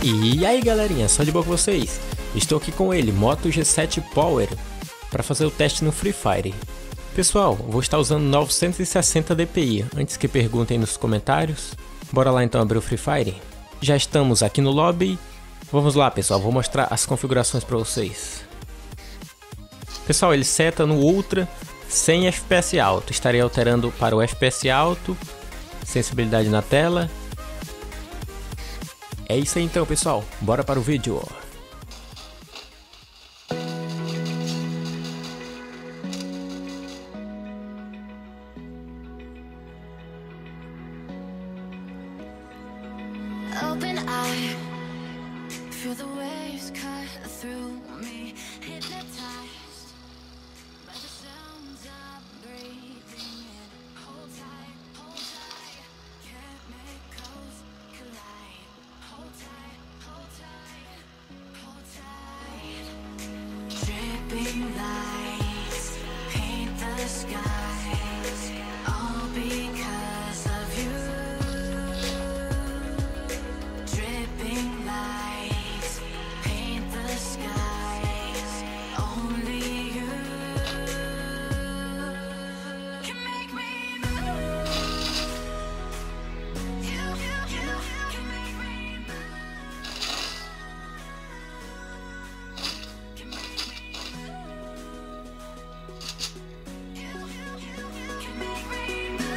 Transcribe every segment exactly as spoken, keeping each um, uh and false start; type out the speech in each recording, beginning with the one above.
E aí galerinha, só de boa com vocês? Estou aqui com ele, Moto G sete Power, para fazer o teste no Free Fire. Pessoal, vou estar usando novecentos e sessenta D P I, antes que perguntem nos comentários. Bora lá então abrir o Free Fire? Já estamos aqui no lobby. Vamos lá pessoal, vou mostrar as configurações para vocês. Pessoal, ele seta no Ultra sem F P S alto. Estarei alterando para o F P S alto, sensibilidade na tela. É isso aí então pessoal, bora para o vídeo. Open eye, feel the waves cut through me, hypnotized by the sounds I'm breathing in. Hold tight, hold tight, can't make coast collide. Hold tight, hold tight, hold tight. Dripping lights paint the skies, all because of you. Dripping lights paint the skies, only you can make me move. You, you, you can make me move. Can make me move. You, you, you can make me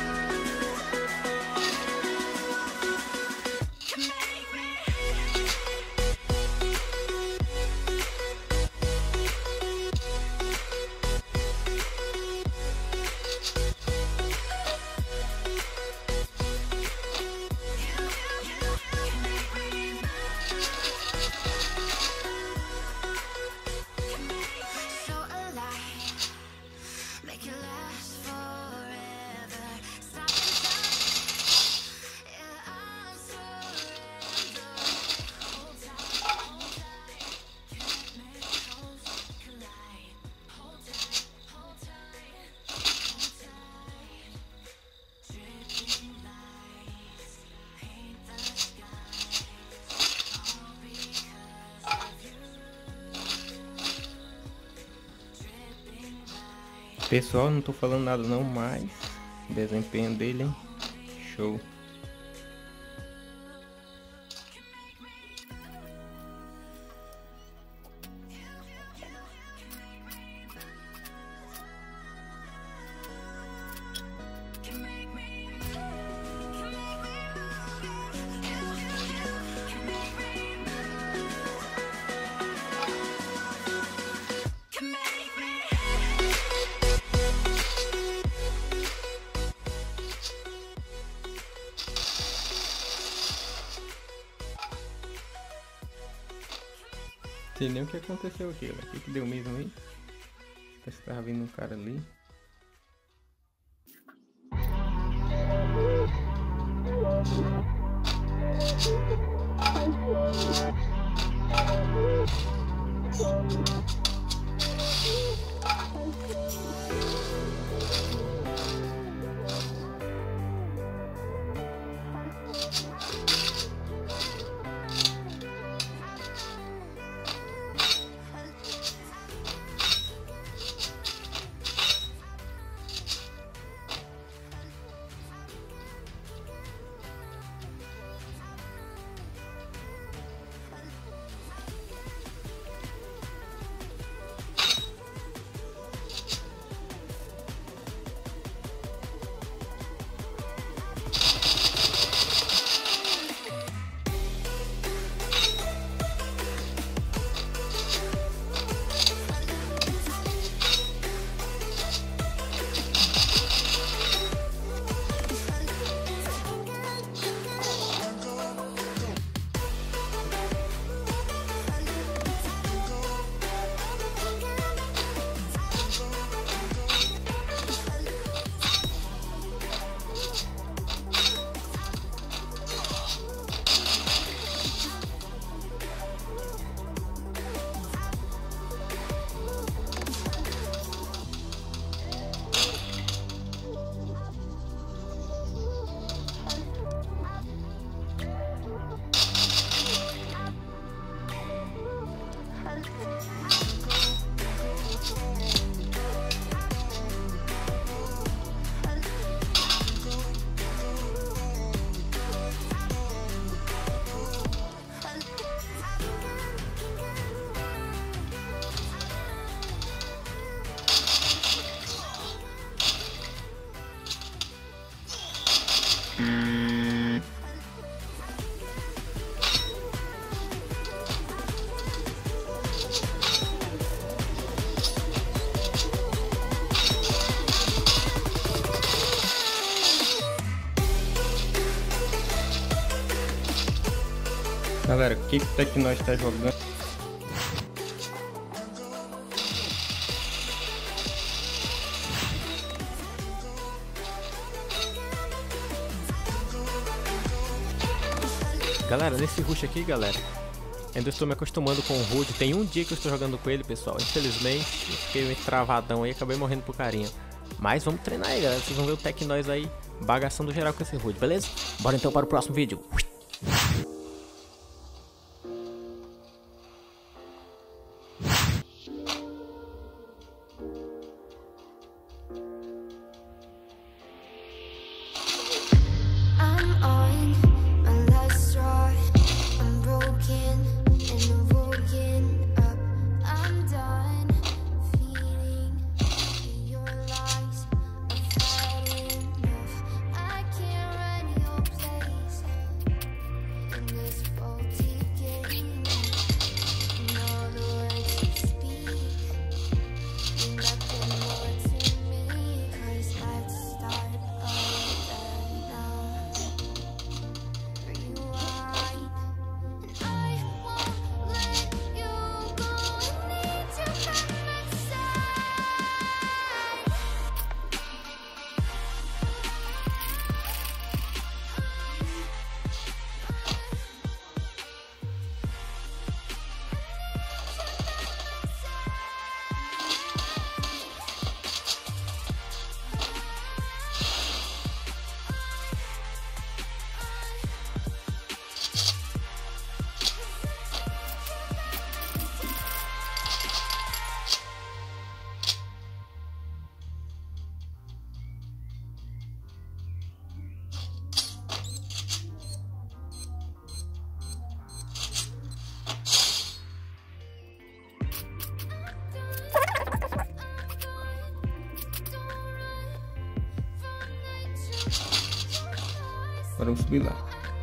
move. Can make me. So alive, make it last forever. Stop and touch, yeah, I'm surrender. Hold tight, hold tight, can't make coast collide. Hold tight, hold tight, hold tight. Dripping lights paint the skies, all because of you. Dripping lights. Pessoal, não tô falando nada não, mas o desempenho dele, hein? Show. Can make me, can make me move. You, you, you can make me move. Can make me. Sei nem o que aconteceu aqui, o que que deu mesmo aí? Parece que tava vindo um cara ali. Galera, o que que que nós tá jogando? Galera, nesse rush aqui, galera, ainda estou me acostumando com o Rude. Tem um dia que eu estou jogando com ele, pessoal. Infelizmente, eu fiquei meio travadão aí, acabei morrendo pro carinha. Mas vamos treinar aí, galera. Vocês vão ver o Tech Nós aí, bagaçando geral com esse Rude, beleza? Bora então para o próximo vídeo. I'm on my last straw. I'm broken and I'm woken up. I'm done feeding your lies. I've had enough. I can't run your place in this faulty game. And all the words you speak mean nothing more to me. 'Cause let's start over now. Rewind, and I won't let you go. I need you by my side. Agora vamos subir lá.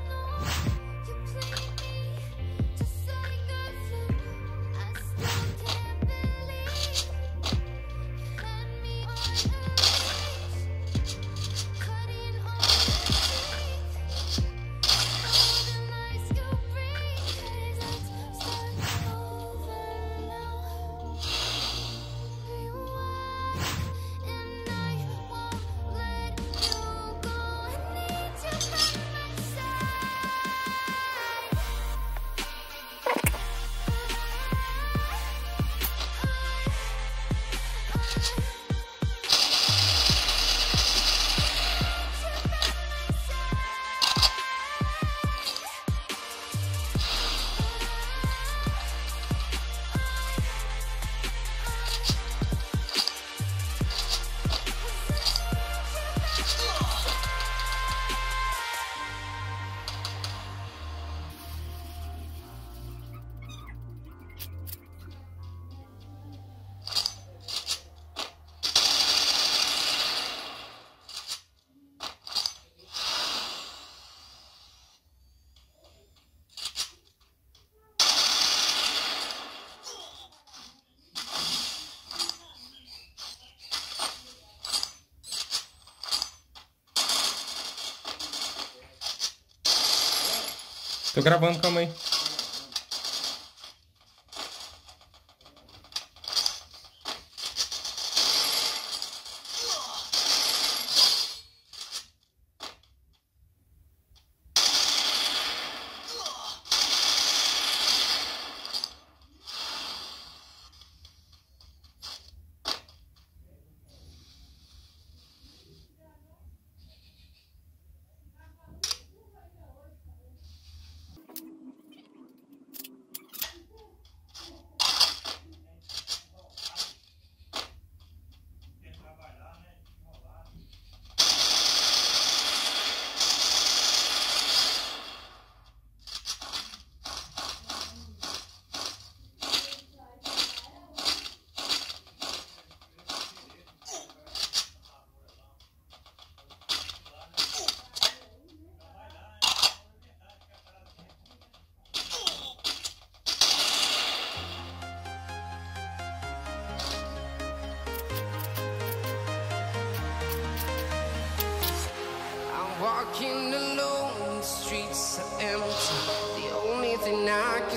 Tô gravando, calma aí.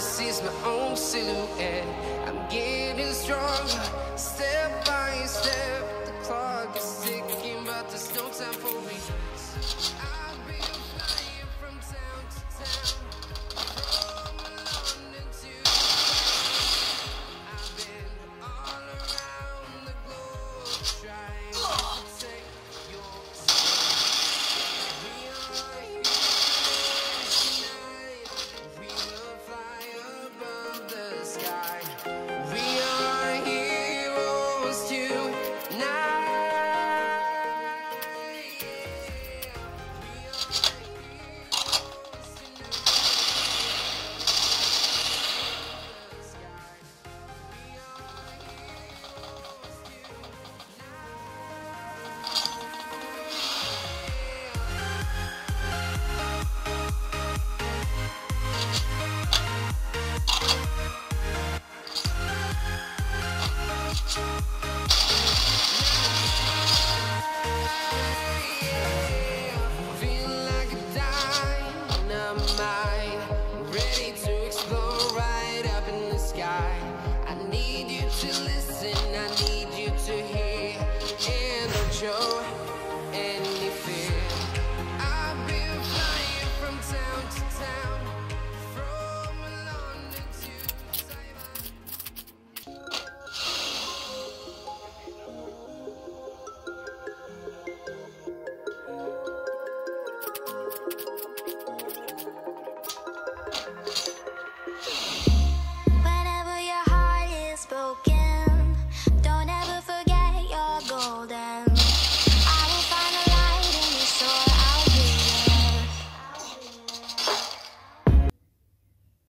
sees my own silhouette. I'm getting stronger, step by